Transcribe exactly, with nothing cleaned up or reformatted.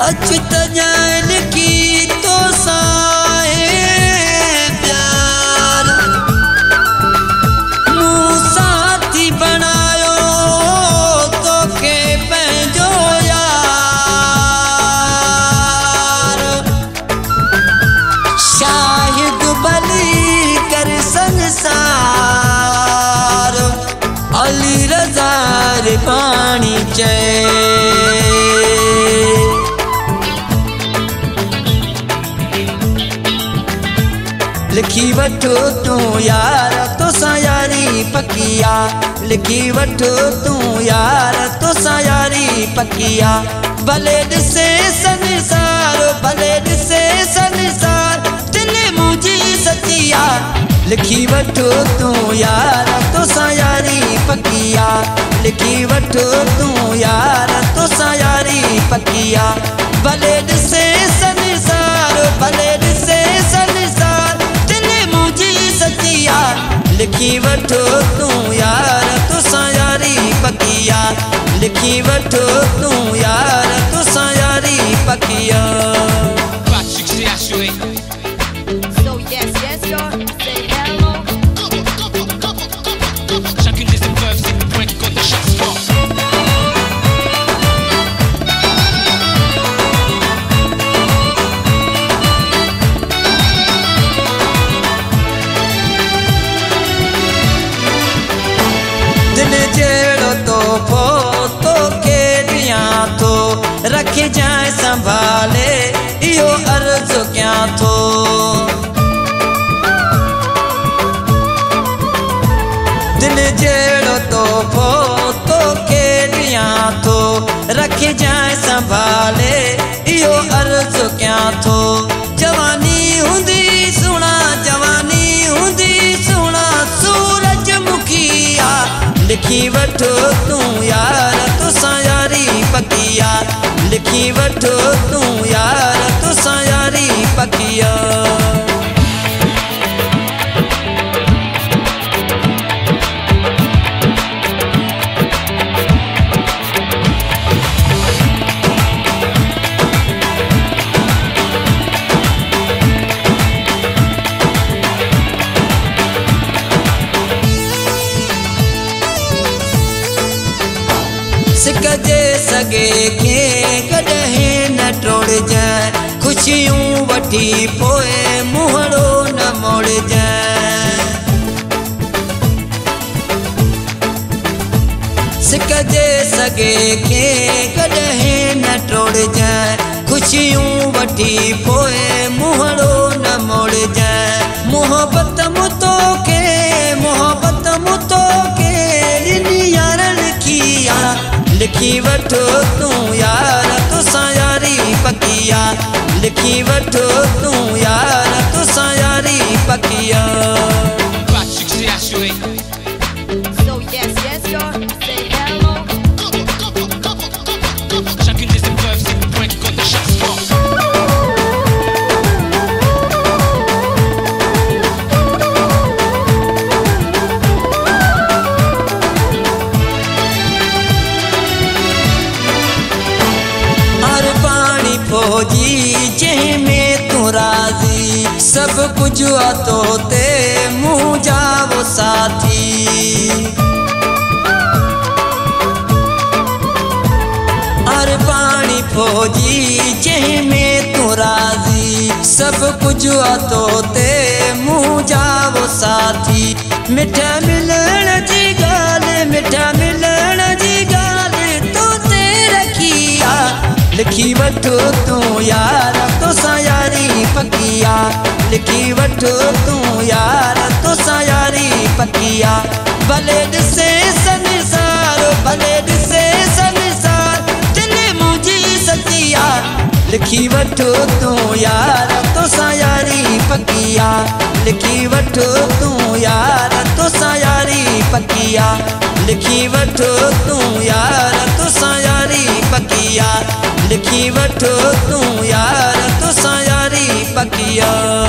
अचुत जान की तो साए प्यार मूं साथी बनायो तो के पंहिंजो यार शाहिद भली कर संसार अली रज़ा पानी चए लिखी वठो तू यार तोसां यारी पकिया लिखी वठो तू यार तोसां यारी पकिया भले ॾिसे संसार भले ॾिसे संसार दिल मुंहिंजी सचिया लिखी वठो तू यार तोसां यारी पकिया लिखी वठो तू यार तोसां यारी पकिया भले ॾिसे संसार भले ॾिसे संसार सचिया लिखी वठो तू यार तोसां यारी पकिया लिखी वठो तू यार तोसां यारी पकिया So yes, yes, sir, say hello. Chacune des épreuves, c'est le point qui compte à chaque sport. दिल जेड़ो तोहफ़ो तोखे ॾियां थो रख जाए संभाले इहो अर्ज़ु कयां थो दिल जेड़ो तोहफ़ो तोखे ॾियां थो रख जाए संभाले इहो अर्ज़ु कयां थो जवानी हूंदी सुहिणा जवानी हूंदी सुहिणा सूरजमुखिया लिखी वठो तू यार तोसां यारी पकिया लिखी वठो तू यार तोसां यारी पकिया सिकजे सगे खे कॾहिं न टोड़जांइ ख़ुशियूं वठी पोइ मुहड़ो न मोड़जांइ सिकजे सगे खे कॾहिं न टोड़जांइ ख़ुशियूं वठी पोइ मुहड़ो न मोड़जांइ मोहबत मूं तोखे मोहबत मूं तोखे ॾिनी यार लिखिया लिखी वठो तू यार तोसां यारी पकिया लिखी वठो तू यार तोसां यारी पकिया Pas de succès assuré. So yes, yes, sir, say hello. Chacune des épreuves, c'est le point qui compte à chaque sport. फौजी जंहिंमें तू राज़ी सब कुछ आ तो ते मुँह जावो साथी हर पानी फौजी जंहिंमें तू राज़ी सब कुछ आ तो ते मुँह जावो साथी मिठा मिलण जी ॻाल्हि मिठा मिलण जी ॻाल्हि तो ते रखिया लिखी वठो तू यार तोसां यारी पकिया लिखी वठो तू यार तोसां यारी पकिया भले ॾिसे संसार भले ॾिसे संसार दिल मुंहिंजी सचिया लिखी वठो तू यार तोसां यारी पकिया लिखी वठो तू यार तोसां यारी पकिया लिखी वठो तू यार तोसां यारी पकिया लिखी वठो तू यार तोसां यारी पकिया।